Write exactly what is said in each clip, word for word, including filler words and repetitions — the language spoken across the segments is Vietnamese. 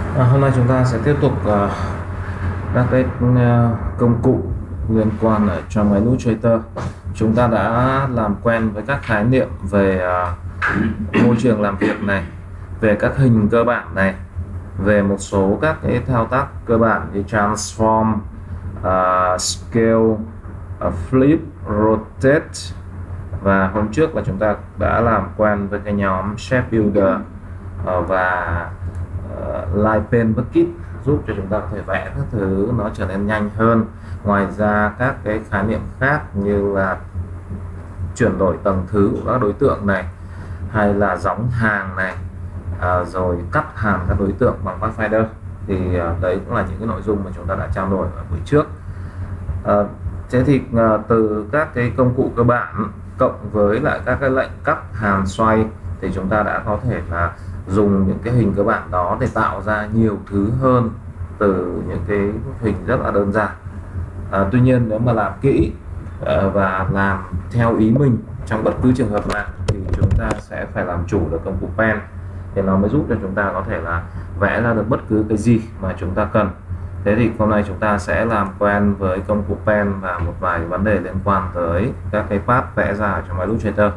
À, hôm nay chúng ta sẽ tiếp tục uh, các cái uh, công cụ liên quan ở trong Illustrator. Chúng ta đã làm quen với các khái niệm về uh, môi trường làm việc này, về các hình cơ bản này, về một số các cái thao tác cơ bản như transform, uh, scale, uh, flip, rotate. Và hôm trước là chúng ta đã làm quen với cái nhóm shape builder uh, và uh, line paint bucket giúp cho chúng ta có thể vẽ các thứ nó trở nên nhanh hơn. Ngoài ra các cái khái niệm khác như là chuyển đổi tầng thứ của các đối tượng này, hay là gióng hàng này, à, rồi cắt hàng các đối tượng bằng Pathfinder, thì à, đấy cũng là những cái nội dung mà chúng ta đã trao đổi ở buổi trước. à, thế thì à, từ các cái công cụ cơ bản cộng với lại các cái lệnh cắt hàn xoay thì chúng ta đã có thể là dùng những cái hình cơ bản đó để tạo ra nhiều thứ hơn từ những cái hình rất là đơn giản. À, tuy nhiên nếu mà làm kỹ à, và làm theo ý mình trong bất cứ trường hợp nào thì chúng ta sẽ phải làm chủ được công cụ pen, thì nó mới giúp cho chúng ta có thể là vẽ ra được bất cứ cái gì mà chúng ta cần. Thế thì hôm nay chúng ta sẽ làm quen với công cụ pen và một vài vấn đề liên quan tới các cái path vẽ ra trong Illustrator.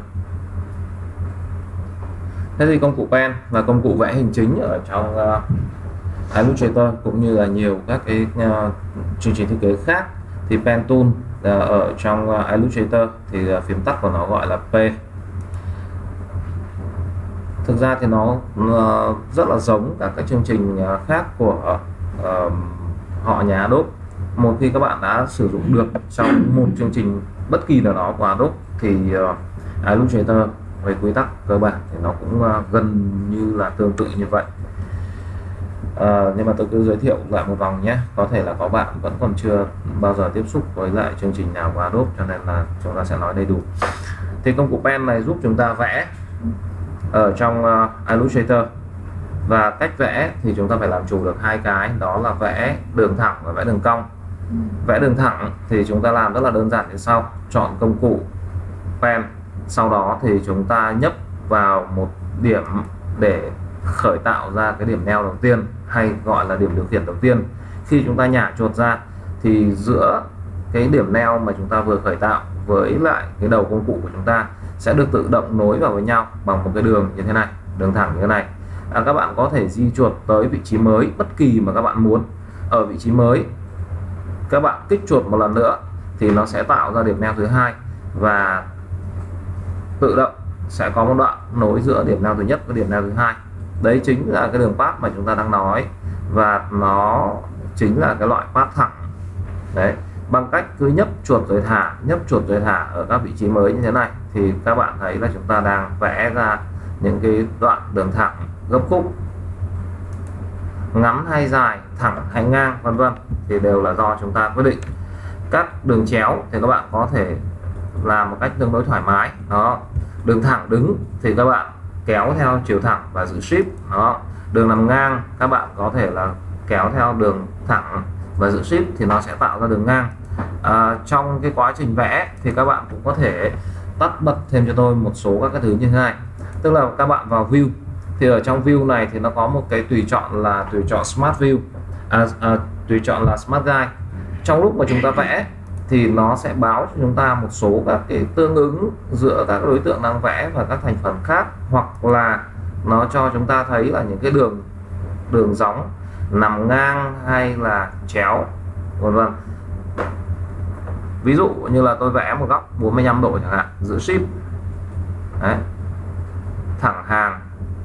Thế thì công cụ pen và công cụ vẽ hình chính ở trong uh, Illustrator cũng như là nhiều các cái uh, chương trình thiết kế khác thì pen tool uh, ở trong uh, Illustrator thì uh, phím tắt của nó gọi là P. Thực ra thì nó uh, rất là giống các cái chương trình uh, khác của uh, họ nhà Adobe. Một khi các bạn đã sử dụng được trong một chương trình bất kỳ nào đó của Adobe thì uh, Illustrator về quy tắc cơ bản thì nó cũng uh, gần như là tương tự như vậy. Uh, nhưng mà tôi cứ giới thiệu lại một vòng nhé, có thể là có bạn vẫn còn chưa bao giờ tiếp xúc với lại chương trình nào của Adobe, cho nên là chúng ta sẽ nói đầy đủ. Thì công cụ pen này giúp chúng ta vẽ ở trong uh, Illustrator, và cách vẽ thì chúng ta phải làm chủ được hai cái, đó là vẽ đường thẳng và vẽ đường cong. Vẽ đường thẳng thì chúng ta làm rất là đơn giản như sau: chọn công cụ pen, sau đó thì chúng ta nhấp vào một điểm để khởi tạo ra cái điểm neo đầu tiên, hay gọi là điểm điều khiển đầu tiên. Khi chúng ta nhả chuột ra thì giữa cái điểm neo mà chúng ta vừa khởi tạo với lại cái đầu công cụ của chúng ta sẽ được tự động nối vào với nhau bằng một cái đường như thế này, đường thẳng như thế này. À, các bạn có thể di chuột tới vị trí mới bất kỳ mà các bạn muốn. Ở vị trí mới các bạn kích chuột một lần nữa thì nó sẽ tạo ra điểm neo thứ hai, và tự động sẽ có một đoạn nối giữa điểm neo thứ nhất và điểm neo thứ hai. Đấy chính là cái đường path mà chúng ta đang nói, và nó chính là cái loại path thẳng. Đấy, bằng cách cứ nhấp chuột rồi thả, nhấp chuột rồi thả ở các vị trí mới như thế này thì các bạn thấy là chúng ta đang vẽ ra những cái đoạn đường thẳng, gấp khúc, ngắn hay dài, thẳng hay ngang, vân vân, thì đều là do chúng ta quyết định. Các đường chéo thì các bạn có thể làm một cách tương đối thoải mái. Đó, đường thẳng đứng thì các bạn kéo theo chiều thẳng và giữ shift. Đó, đường nằm ngang các bạn có thể là kéo theo đường thẳng và giữ shift thì nó sẽ tạo ra đường ngang. À, trong cái quá trình vẽ thì các bạn cũng có thể tắt bật thêm cho tôi một số các cái thứ như thế này. Tức là các bạn vào view thì ở trong view này thì nó có một cái tùy chọn là tùy chọn smart view, à, à, tùy chọn là smart guide. Trong lúc mà chúng ta vẽ thì nó sẽ báo cho chúng ta một số các cái tương ứng giữa các đối tượng đang vẽ và các thành phần khác, hoặc là nó cho chúng ta thấy là những cái đường đường gióng nằm ngang hay là chéo, vân vân. Ví dụ như là tôi vẽ một góc bốn mươi lăm độ chẳng hạn, giữ shift. Đấy, thẳng hàng.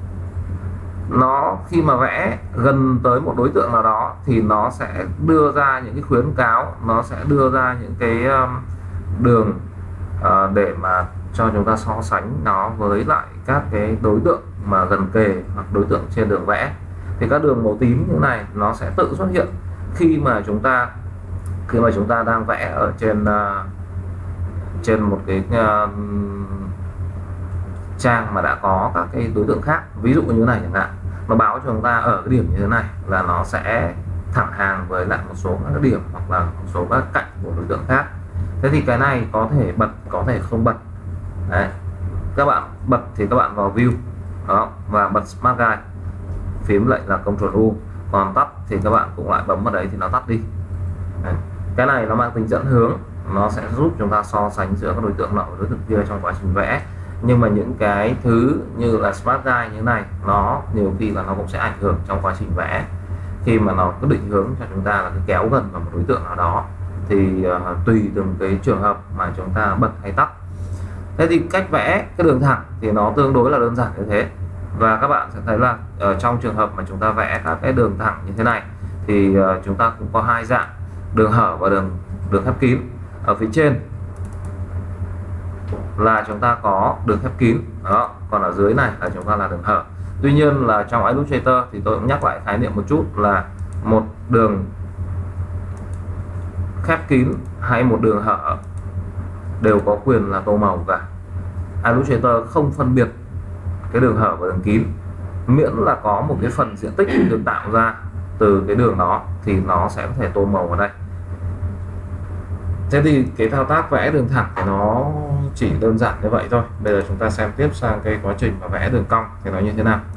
Nó khi mà vẽ gần tới một đối tượng nào đó thì nó sẽ đưa ra những cái khuyến cáo, nó sẽ đưa ra những cái um, đường uh, để mà cho chúng ta so sánh nó với lại các cái đối tượng mà gần kề hoặc đối tượng trên đường vẽ. Thì các đường màu tím như này nó sẽ tự xuất hiện khi mà chúng ta khi mà chúng ta đang vẽ ở trên uh, trên một cái uh, trang mà đã có các cái đối tượng khác. Ví dụ như này chẳng hạn, nó báo cho chúng ta ở cái điểm như thế này là nó sẽ thẳng hàng với lại một số các điểm hoặc là một số các cạnh của đối tượng khác. Thế thì cái này có thể bật, có thể không bật. Đấy, các bạn bật thì các bạn vào view đó và bật smart guide, phím lệnh là Ctrl U. còn tắt thì các bạn cũng lại bấm vào đấy thì nó tắt đi. Đấy. Cái này nó mang tính dẫn hướng, nó sẽ giúp chúng ta so sánh giữa các đối tượng nọ và đối tượng kia trong quá trình vẽ. Nhưng mà những cái thứ như là Smart Guide như thế này nó nhiều khi là nó cũng sẽ ảnh hưởng trong quá trình vẽ, khi mà nó cứ định hướng cho chúng ta là cứ kéo gần vào một đối tượng nào đó thì uh, tùy từng cái trường hợp mà chúng ta bật hay tắt. Thế thì cách vẽ cái đường thẳng thì nó tương đối là đơn giản như thế, và các bạn sẽ thấy là ở trong trường hợp mà chúng ta vẽ các cái đường thẳng như thế này thì uh, chúng ta cũng có hai dạng, đường hở và đường đường khép kín. Ở phía trên là chúng ta có đường khép kín đó, còn ở dưới này là chúng ta là đường hở. Tuy nhiên là trong Illustrator thì tôi cũng nhắc lại khái niệm một chút là một đường khép kín hay một đường hở đều có quyền là tô màu cả. Illustrator không phân biệt cái đường hở và đường kín, miễn là có một cái phần diện tích được tạo ra từ cái đường đó thì nó sẽ có thể tô màu ở đây. Thế thì cái thao tác vẽ đường thẳng thì nó chỉ đơn giản như vậy thôi. Bây giờ chúng ta xem tiếp sang cái quá trình mà vẽ đường cong thì nó như thế nào.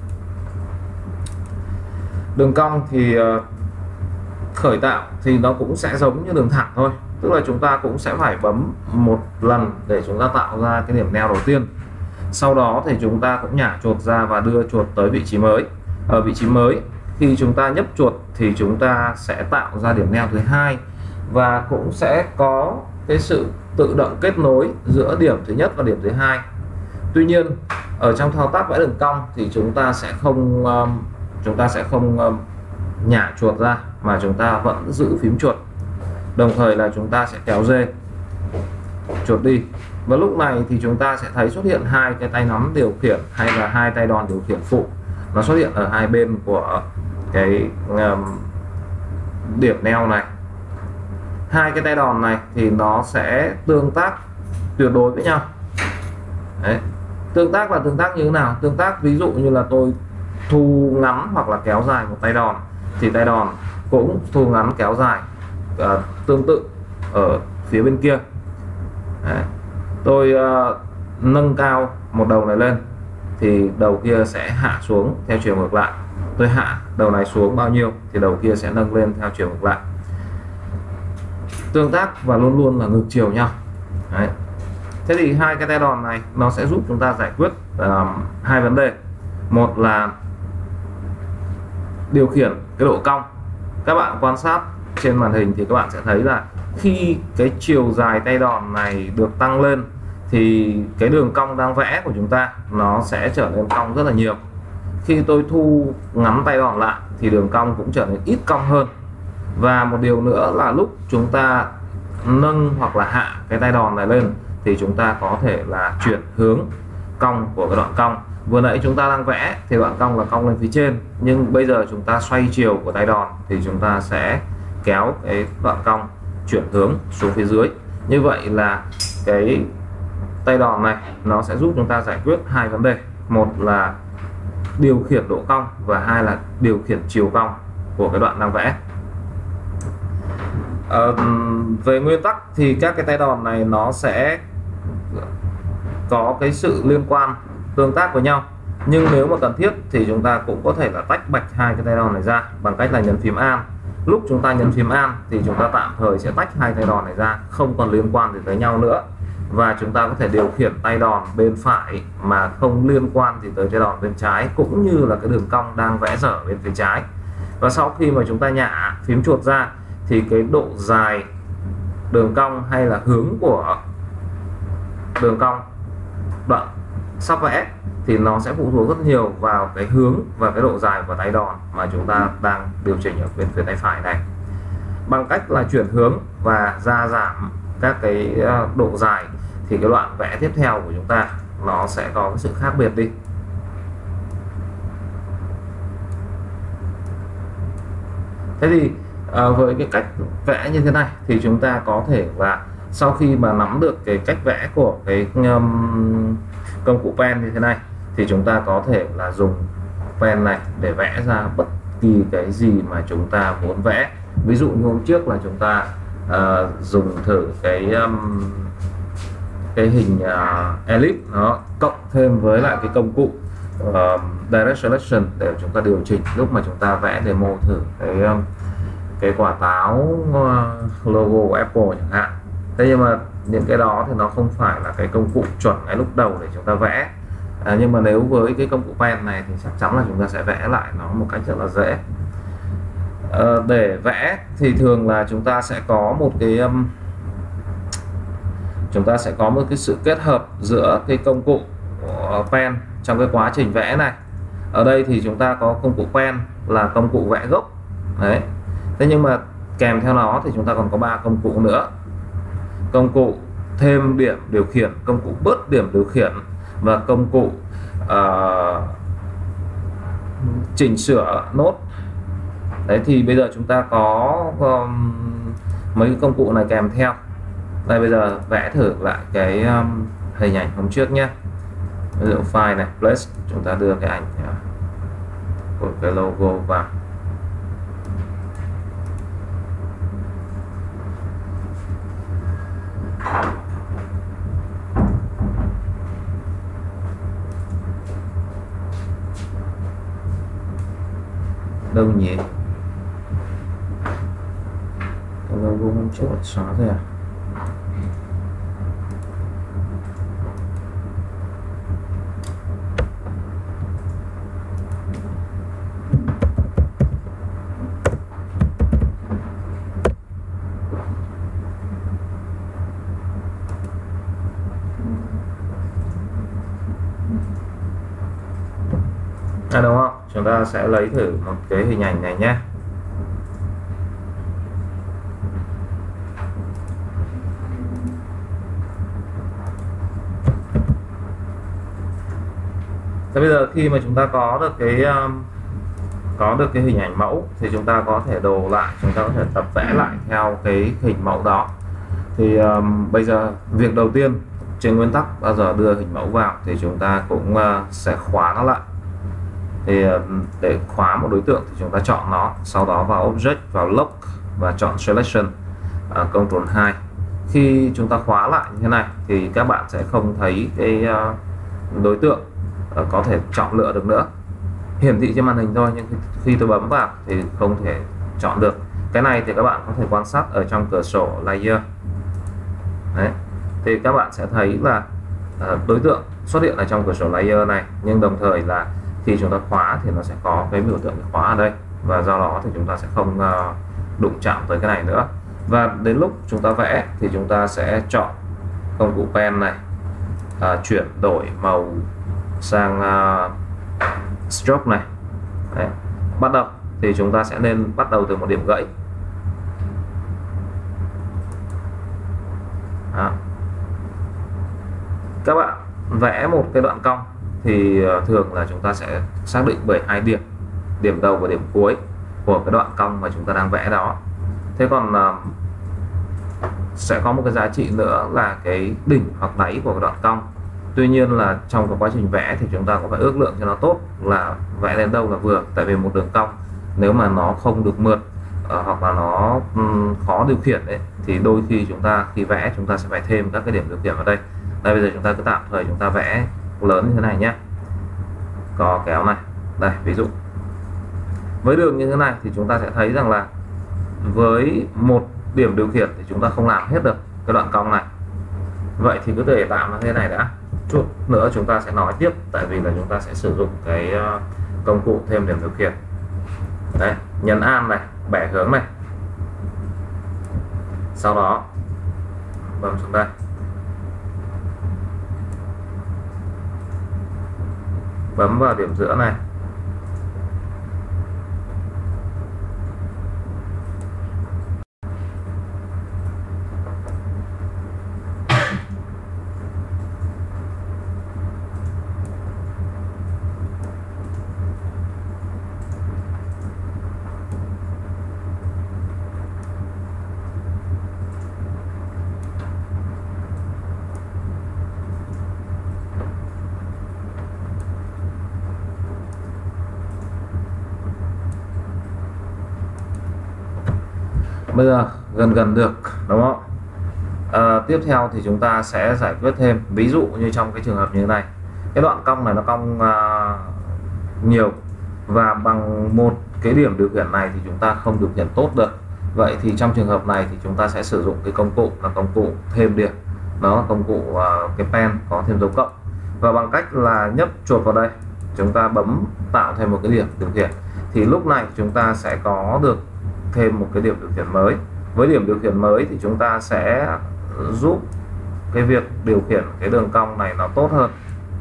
Đường cong thì uh, khởi tạo thì nó cũng sẽ giống như đường thẳng thôi, tức là chúng ta cũng sẽ phải bấm một lần để chúng ta tạo ra cái điểm neo đầu tiên. Sau đó thì chúng ta cũng nhả chuột ra và đưa chuột tới vị trí mới. Ở vị trí mới khi chúng ta nhấp chuột thì chúng ta sẽ tạo ra điểm neo thứ hai, và cũng sẽ có cái sự tự động kết nối giữa điểm thứ nhất và điểm thứ hai. Tuy nhiên ở trong thao tác vẽ đường cong thì chúng ta sẽ không um, chúng ta sẽ không um, nhả chuột ra, mà chúng ta vẫn giữ phím chuột, đồng thời là chúng ta sẽ kéo dê chuột đi, và lúc này thì chúng ta sẽ thấy xuất hiện hai cái tay nắm điều khiển hay là hai tay đòn điều khiển phụ, nó xuất hiện ở hai bên của cái um, điểm neo này. Hai cái tay đòn này thì nó sẽ tương tác tuyệt đối với nhau. Đấy. Tương tác là tương tác như thế nào? Tương tác ví dụ như là tôi thu ngắn hoặc là kéo dài một tay đòn thì tay đòn cũng thu ngắn kéo dài uh, tương tự ở phía bên kia. Đấy. Tôi uh, nâng cao một đầu này lên thì đầu kia sẽ hạ xuống theo chiều ngược lại. Tôi hạ đầu này xuống bao nhiêu thì đầu kia sẽ nâng lên theo chiều ngược lại. Tương tác và luôn luôn là ngược chiều nhau. Đấy. Thế thì hai cái tay đòn này nó sẽ giúp chúng ta giải quyết uh, hai vấn đề. Một là điều khiển cái độ cong. Các bạn quan sát trên màn hình thì các bạn sẽ thấy là khi cái chiều dài tay đòn này được tăng lên thì cái đường cong đang vẽ của chúng ta nó sẽ trở nên cong rất là nhiều. Khi tôi thu ngắn tay đòn lại thì đường cong cũng trở nên ít cong hơn. Và một điều nữa là lúc chúng ta nâng hoặc là hạ cái tay đòn này lên thì chúng ta có thể là chuyển hướng cong của cái đoạn cong. Vừa nãy chúng ta đang vẽ thì đoạn cong là cong lên phía trên, nhưng bây giờ chúng ta xoay chiều của tay đòn thì chúng ta sẽ kéo cái đoạn cong chuyển hướng xuống phía dưới. Như vậy là cái tay đòn này nó sẽ giúp chúng ta giải quyết hai vấn đề. Một là điều khiển độ cong và hai là điều khiển chiều cong của cái đoạn đang vẽ. Uh, về nguyên tắc thì các cái tay đòn này nó sẽ có cái sự liên quan tương tác với nhau, nhưng nếu mà cần thiết thì chúng ta cũng có thể là tách bạch hai cái tay đòn này ra bằng cách là nhấn phím Alt. Lúc chúng ta nhấn phím Alt thì chúng ta tạm thời sẽ tách hai tay đòn này ra, không còn liên quan gì tới nhau nữa, và chúng ta có thể điều khiển tay đòn bên phải mà không liên quan gì tới tay đòn bên trái, cũng như là cái đường cong đang vẽ dở bên phía trái. Và sau khi mà chúng ta nhả phím chuột ra thì cái độ dài đường cong hay là hướng của đường cong đoạn sắp vẽ thì nó sẽ phụ thuộc rất nhiều vào cái hướng và cái độ dài của tay đòn mà chúng ta đang điều chỉnh ở bên phía tay phải này. Bằng cách là chuyển hướng và gia giảm các cái độ dài thì cái đoạn vẽ tiếp theo của chúng ta nó sẽ có cái sự khác biệt đi. Thế thì à, với cái cách vẽ như thế này thì chúng ta có thể là sau khi mà nắm được cái cách vẽ của cái um, công cụ pen như thế này thì chúng ta có thể là dùng pen này để vẽ ra bất kỳ cái gì mà chúng ta muốn vẽ. Ví dụ như hôm trước là chúng ta uh, dùng thử cái um, cái hình uh, elip nó cộng thêm với lại cái công cụ uh, Direct Selection để chúng ta điều chỉnh lúc mà chúng ta vẽ demo thử cái um, cái quả táo uh, logo của Apple chẳng hạn. Thế nhưng mà những cái đó thì nó không phải là cái công cụ chuẩn ngay lúc đầu để chúng ta vẽ. À, nhưng mà nếu với cái công cụ pen này thì chắc chắn là chúng ta sẽ vẽ lại nó một cách rất là dễ. À, để vẽ thì thường là chúng ta sẽ có một cái um, chúng ta sẽ có một cái sự kết hợp giữa cái công cụ của pen trong cái quá trình vẽ này. Ở đây thì chúng ta có công cụ pen là công cụ vẽ gốc đấy. Thế nhưng mà kèm theo nó thì chúng ta còn có ba công cụ nữa: công cụ thêm điểm điều khiển, công cụ bớt điểm điều khiển và công cụ uh, chỉnh sửa nốt. Đấy thì bây giờ chúng ta có um, mấy cái công cụ này kèm theo. Đây, bây giờ vẽ thử lại cái um, hình ảnh hôm trước nhé. Ví dụ file này, place, chúng ta đưa cái ảnh uh, của cái logo vào. Đâu nhỉ? Cái logo hôm trước xóa rồi à? À, đúng không? Chúng ta sẽ lấy thử một cái hình ảnh này nhé. Thế bây giờ khi mà chúng ta có được cái um, có được cái hình ảnh mẫu thì chúng ta có thể đồ lại, chúng ta có thể tập vẽ lại theo cái hình mẫu đó. Thì um, bây giờ việc đầu tiên trên nguyên tắc bao giờ đưa hình mẫu vào thì chúng ta cũng uh, sẽ khóa nó lại. Thì để khóa một đối tượng thì chúng ta chọn nó, sau đó vào Object, vào Lock và chọn Selection, uh, Ctrl hai. Khi chúng ta khóa lại như thế này thì các bạn sẽ không thấy cái uh, đối tượng uh, có thể chọn lựa được nữa, hiển thị trên màn hình thôi, nhưng khi tôi bấm vào thì không thể chọn được. Cái này thì các bạn có thể quan sát ở trong cửa sổ Layer. Đấy, thì các bạn sẽ thấy là uh, đối tượng xuất hiện ở trong cửa sổ Layer này, nhưng đồng thời là khi chúng ta khóa thì nó sẽ có cái biểu tượng khóa ở đây, và do đó thì chúng ta sẽ không uh, đụng chạm tới cái này nữa. Và đến lúc chúng ta vẽ thì chúng ta sẽ chọn công cụ pen này, uh, chuyển đổi màu sang uh, stroke này. Đấy. Bắt đầu thì chúng ta sẽ nên bắt đầu từ một điểm gãy. Đó. Các bạn vẽ một cái đoạn cong thì thường là chúng ta sẽ xác định bởi hai điểm, điểm đầu và điểm cuối của cái đoạn cong mà chúng ta đang vẽ đó. Thế còn uh, sẽ có một cái giá trị nữa là cái đỉnh hoặc đáy của cái đoạn cong. Tuy nhiên là trong cái quá trình vẽ thì chúng ta có phải ước lượng cho nó tốt là vẽ đến đâu là vừa. Tại vì một đường cong nếu mà nó không được mượt uh, hoặc là nó um, khó điều khiển ấy, thì đôi khi chúng ta khi vẽ chúng ta sẽ phải thêm các cái điểm điều khiển vào đây. Đây, bây giờ chúng ta cứ tạm thời chúng ta vẽ lớn như thế này nhé, có kéo này. Đây, ví dụ với đường như thế này thì chúng ta sẽ thấy rằng là với một điểm điều khiển thì chúng ta không làm hết được cái đoạn cong này. Vậy thì cứ để tạm nó thế này đã, chút nữa chúng ta sẽ nói tiếp, tại vì là chúng ta sẽ sử dụng cái công cụ thêm điểm điều khiển. Đấy, nhấn An này, bẻ hướng này, sau đó bấm xuống đây, bấm vào điểm giữa này. Bây giờ gần gần được đúng không? À, tiếp theo thì chúng ta sẽ giải quyết thêm, ví dụ như trong cái trường hợp như thế này, cái đoạn cong này nó cong uh, nhiều, và bằng một cái điểm điều khiển này thì chúng ta không điều khiển tốt được. Vậy thì trong trường hợp này thì chúng ta sẽ sử dụng cái công cụ là công cụ thêm điểm, đó công cụ uh, cái pen có thêm dấu cộng, và bằng cách là nhấp chuột vào đây chúng ta bấm tạo thêm một cái điểm điều khiển, thì lúc này chúng ta sẽ có được thêm một cái điểm điều khiển mới. Với điểm điều khiển mới thì chúng ta sẽ giúp cái việc điều khiển cái đường cong này nó tốt hơn.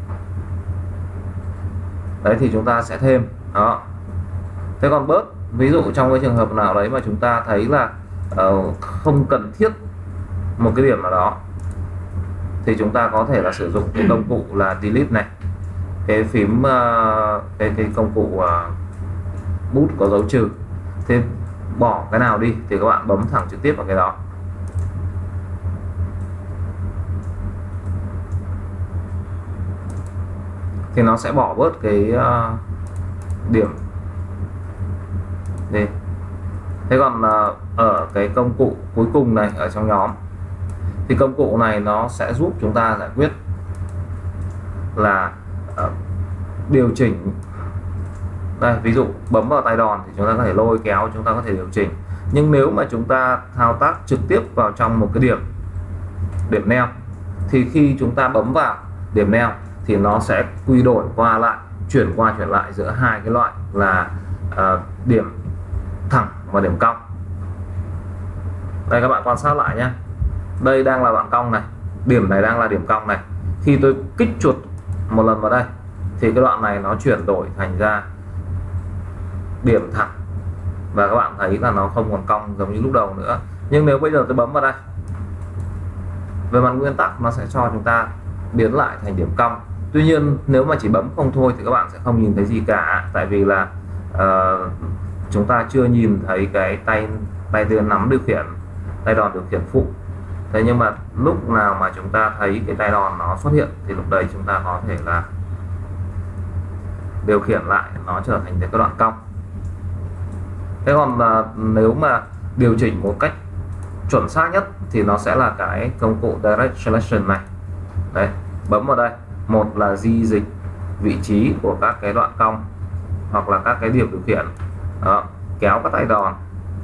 Đấy thì chúng ta sẽ thêm đó. Thế còn bớt, ví dụ trong cái trường hợp nào đấy mà chúng ta thấy là uh, không cần thiết một cái điểm nào đó thì chúng ta có thể là sử dụng cái công cụ là delete này, cái phím uh, cái cái công cụ uh, bút có dấu trừ. Thế bỏ cái nào đi thì các bạn bấm thẳng trực tiếp vào cái đó. Thì nó sẽ bỏ bớt cái uh, điểm đi. Thế còn uh, ở cái công cụ cuối cùng này ở trong nhóm thì công cụ này nó sẽ giúp chúng ta giải quyết là uh, điều chỉnh. Đây, ví dụ bấm vào tay đòn thì chúng ta có thể lôi kéo, chúng ta có thể điều chỉnh. Nhưng nếu mà chúng ta thao tác trực tiếp vào trong một cái điểm điểm neo thì khi chúng ta bấm vào điểm neo thì nó sẽ quy đổi qua lại, chuyển qua chuyển lại giữa hai cái loại là uh, điểm thẳng và điểm cong. Đây các bạn quan sát lại nhé, đây đang là đoạn cong này, điểm này đang là điểm cong này. Khi tôi kích chuột một lần vào đây thì cái đoạn này nó chuyển đổi thành ra điểm thẳng, và các bạn thấy là nó không còn cong giống như lúc đầu nữa. Nhưng nếu bây giờ tôi bấm vào đây, về mặt nguyên tắc nó sẽ cho chúng ta biến lại thành điểm cong. Tuy nhiên nếu mà chỉ bấm không thôi thì các bạn sẽ không nhìn thấy gì cả, tại vì là uh, chúng ta chưa nhìn thấy cái tay tay đưa nắm điều khiển, tay đòn điều khiển phụ. Thế nhưng mà lúc nào mà chúng ta thấy cái tay đòn nó xuất hiện thì lúc đấy chúng ta có thể là điều khiển lại nó trở thành cái đoạn cong. Thế còn uh, nếu mà điều chỉnh một cách chuẩn xác nhất thì nó sẽ là cái công cụ Direct Selection này. Đấy, bấm vào đây, một là di dịch vị trí của các cái đoạn cong hoặc là các cái điểm điều khiển. Đó, kéo các tay đòn.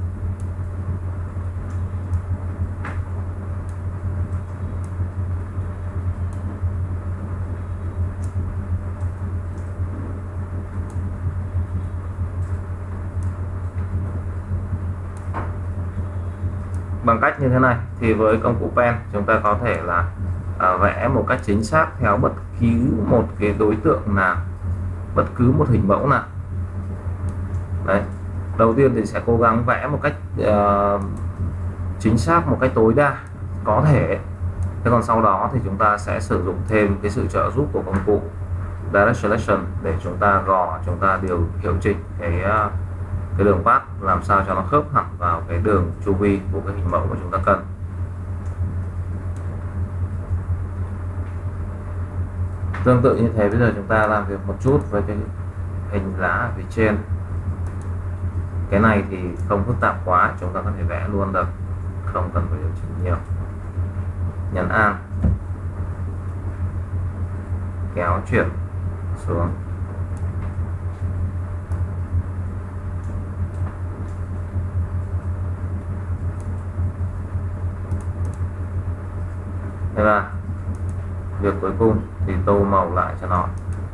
Bằng cách như thế này thì với công cụ pen chúng ta có thể là à, vẽ một cách chính xác theo bất cứ một cái đối tượng nào, bất cứ một hình mẫu nào. Đấy, đầu tiên thì sẽ cố gắng vẽ một cách uh, chính xác, một cách tối đa có thể. Thế còn sau đó thì chúng ta sẽ sử dụng thêm cái sự trợ giúp của công cụ Direct Selection để chúng ta gò, chúng ta điều hiệu chỉnh cái uh, cái đường path làm sao cho nó khớp hẳn vào cái đường chu vi của cái hình mẫu mà chúng ta cần. Tương tự như thế, bây giờ chúng ta làm việc một chút với cái hình lá ở phía trên. Cái này thì không phức tạp quá, chúng ta có thể vẽ luôn được, không cần phải điều chỉnh nhiều. Nhấn An, kéo chuyển xuống. Thế là việc cuối cùng thì tô màu lại cho nó.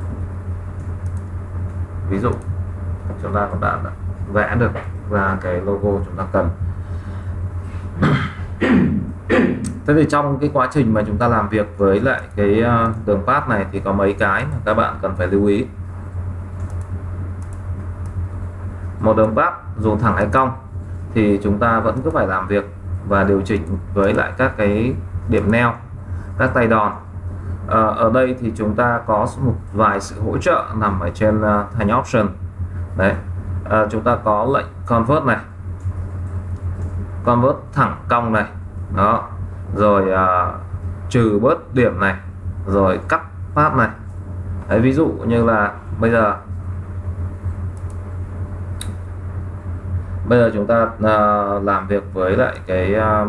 Ví dụ chúng ta cũng đã vẽ được và cái logo chúng ta cần. Thế thì trong cái quá trình mà chúng ta làm việc với lại cái đường path này thì có mấy cái mà các bạn cần phải lưu ý. Một đường path dù thẳng hay cong thì chúng ta vẫn cứ phải làm việc và điều chỉnh với lại các cái điểm neo, các tay đòn. À, ở đây thì chúng ta có một vài sự hỗ trợ nằm ở trên uh, thành option. Đấy, à, chúng ta có lệnh convert này, convert thẳng cong này, đó, rồi uh, trừ bớt điểm này, rồi cắt path này. Đấy, ví dụ như là bây giờ bây giờ chúng ta uh, làm việc với lại cái uh,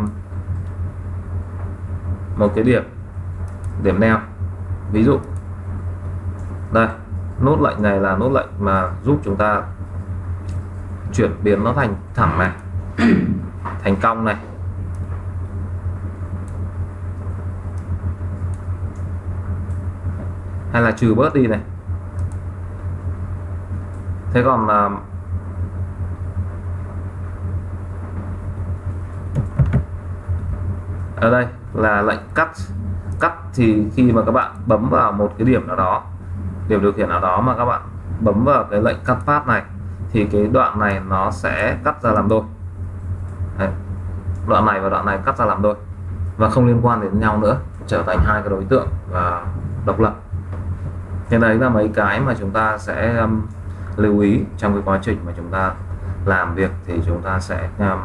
một cái điểm điểm neo, ví dụ đây Nút lệnh này là nút lệnh mà giúp chúng ta chuyển biến nó thành thẳng này, thành cong này. Hay là trừ bớt đi này. Thế còn là ở đây là lệnh cắt. Cắt thì khi mà các bạn bấm vào một cái điểm nào đó, điểm điều khiển nào đó mà các bạn bấm vào cái lệnh cắt path này thì cái đoạn này nó sẽ cắt ra làm đôi. Đấy. Đoạn này và đoạn này cắt ra làm đôi và không liên quan đến nhau nữa, trở thành hai cái đối tượng và độc lập. Thế đấy là mấy cái mà chúng ta sẽ um, lưu ý trong cái quá trình mà chúng ta làm việc, thì chúng ta sẽ um,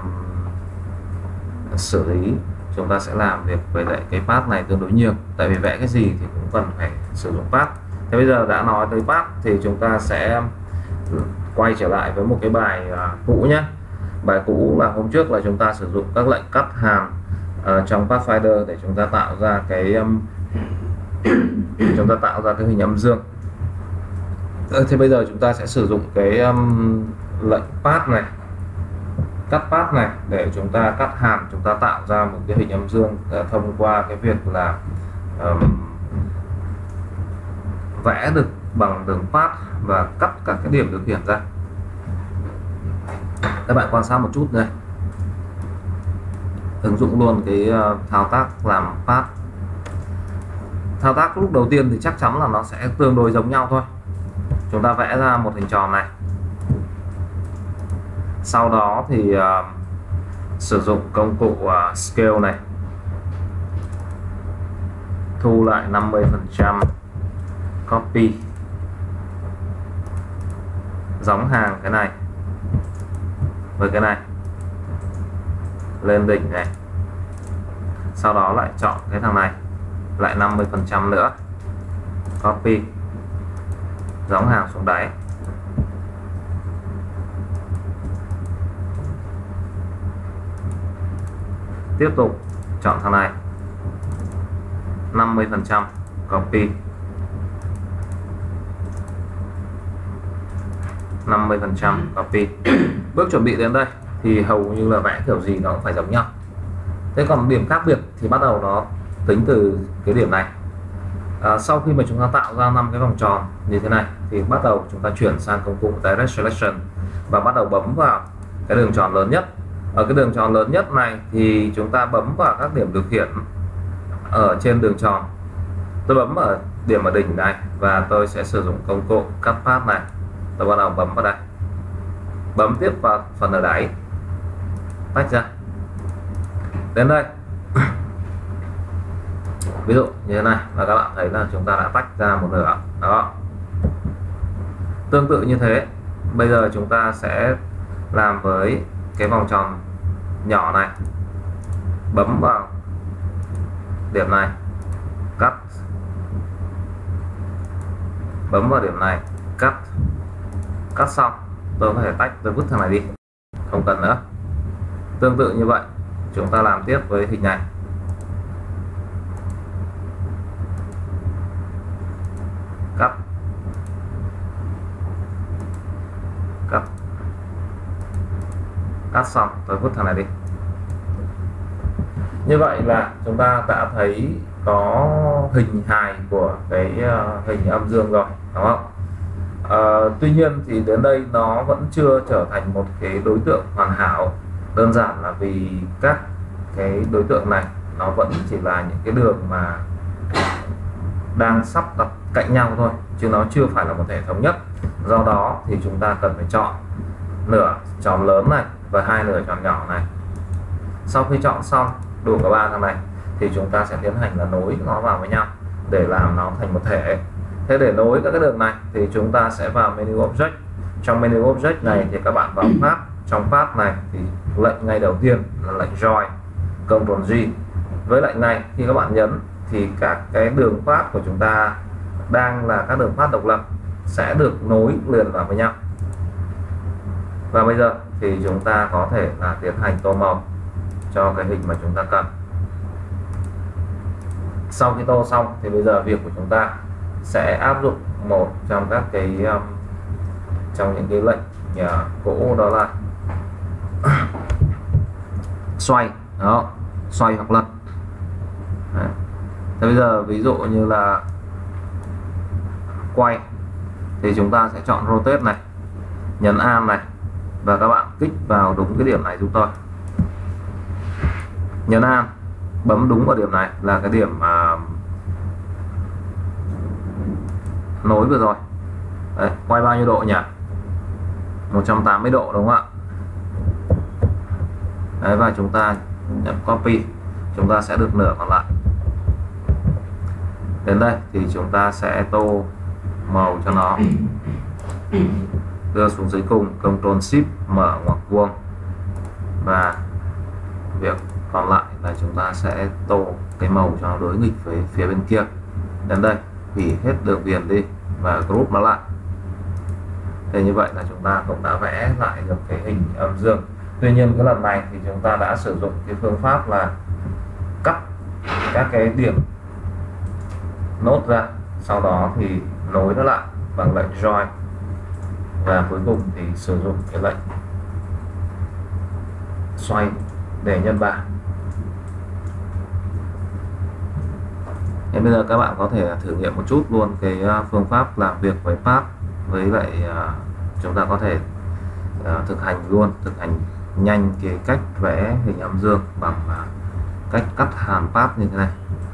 xử lý, chúng ta sẽ làm việc với lại cái path này tương đối nhiều, tại vì vẽ cái gì thì cũng cần phải sử dụng path. Thế bây giờ đã nói tới path thì chúng ta sẽ quay trở lại với một cái bài uh, cũ nhé. Bài cũ là hôm trước là chúng ta sử dụng các lệnh cắt hàn uh, trong Pathfinder để chúng ta tạo ra cái um, chúng ta tạo ra cái hình âm dương. Ừ, thế bây giờ chúng ta sẽ sử dụng cái um, lệnh path này, cắt path này để chúng ta cắt hàn, chúng ta tạo ra một cái hình âm dương uh, thông qua cái việc là um, vẽ được bằng đường path và cắt các cái điểm điều khiển ra. Các bạn quan sát một chút đây, ứng dụng luôn cái uh, thao tác làm path. Thao tác lúc đầu tiên thì chắc chắn là nó sẽ tương đối giống nhau thôi. Chúng ta vẽ ra một hình tròn này, sau đó thì uh, sử dụng công cụ uh, scale này, thu lại năm mươi phần trăm, copy, gióng hàng cái này với cái này lên đỉnh này, sau đó lại chọn cái thằng này lại năm mươi phần trăm nữa, copy, gióng hàng xuống đáy, tiếp tục chọn thằng này năm mươi phần trăm, copy, năm mươi phần trăm, copy. Bước chuẩn bị đến đây thì hầu như là vẽ kiểu gì nó cũng phải giống nhau. Thế còn điểm khác biệt thì bắt đầu nó tính từ cái điểm này. À, sau khi mà chúng ta tạo ra năm cái vòng tròn như thế này thì bắt đầu chúng ta chuyển sang công cụ Direct Selection và bắt đầu bấm vào cái đường tròn lớn nhất. Ở cái đường tròn lớn nhất này thì chúng ta bấm vào các điểm điều khiển ở trên đường tròn. Tôi bấm ở điểm ở đỉnh này và tôi sẽ sử dụng công cụ Cut Path này. Tôi bắt đầu bấm vào đây, bấm tiếp vào phần ở đáy, tách ra đến đây. Ví dụ như thế này và các bạn thấy là chúng ta đã tách ra một nửa đó. Tương tự như thế, bây giờ chúng ta sẽ làm với cái vòng tròn nhỏ này, bấm vào điểm này, cắt, bấm vào điểm này, cắt, cắt xong tôi có thể tách, tôi vứt thằng này đi, không cần nữa. Tương tự như vậy chúng ta làm tiếp với hình này, cắt, cắt, cắt xong tôi vứt thằng này đi. Như vậy là chúng ta đã thấy có hình hài của cái uh, hình âm dương rồi, đúng không? Uh, tuy nhiên thì đến đây nó vẫn chưa trở thành một cái đối tượng hoàn hảo, đơn giản là vì các cái đối tượng này nó vẫn chỉ là những cái đường mà đang sắp đặt cạnh nhau thôi, chứ nó chưa phải là một thể thống nhất. Do đó thì chúng ta cần phải chọn nửa tròn lớn này và hai nửa tròn nhỏ này. Sau khi chọn xong đủ cả ba thằng này thì chúng ta sẽ tiến hành là nối nó vào với nhau để làm nó thành một thể. Thế để nối các cái đường này thì chúng ta sẽ vào menu object. Trong menu object này thì các bạn vào path. Trong path này thì lệnh ngay đầu tiên là lệnh join, Ctrl G. Với lệnh này khi các bạn nhấn thì các cái đường path của chúng ta đang là các đường path độc lập sẽ được nối liền vào với nhau. Và bây giờ thì chúng ta có thể là tiến hành tô màu cho cái hình mà chúng ta cần. Sau khi tô xong thì bây giờ việc của chúng ta sẽ áp dụng một trong các cái um, trong những cái lệnh uh, cỗ, đó là xoay, đó, xoay hoặc lật. Đấy. Thế bây giờ ví dụ như là quay thì chúng ta sẽ chọn rotate này, nhấn Alt này, và các bạn kích vào đúng cái điểm này giúp tôi. Nhấn Alt, bấm đúng vào điểm này là cái điểm mà nối vừa rồi. Đấy, quay bao nhiêu độ nhỉ? một trăm tám mươi độ đúng không ạ? Đấy, và chúng ta nhấn copy, chúng ta sẽ được nửa còn lại. Đến đây thì chúng ta sẽ tô màu cho nó, đưa xuống dưới cùng, Ctrl Shift mở ngoặc vuông, và việc còn lại là chúng ta sẽ tô cái màu cho nó đối nghịch với phía bên kia. Đến đây hủy hết đường viền đi và group nó lại. Thì như vậy là chúng ta cũng đã vẽ lại được cái hình âm dương. Tuy nhiên cái lần này thì chúng ta đã sử dụng cái phương pháp là cắt các cái điểm nốt ra, sau đó thì nối nó lại bằng lệnh join, và cuối cùng thì sử dụng cái lệnh xoay để nhân ba. Thế bây giờ các bạn có thể thử nghiệm một chút luôn cái phương pháp làm việc với path, với lại uh, chúng ta có thể uh, thực hành luôn, thực hành nhanh cái cách vẽ hình âm dương bằng uh, cách cắt hàn path như thế này.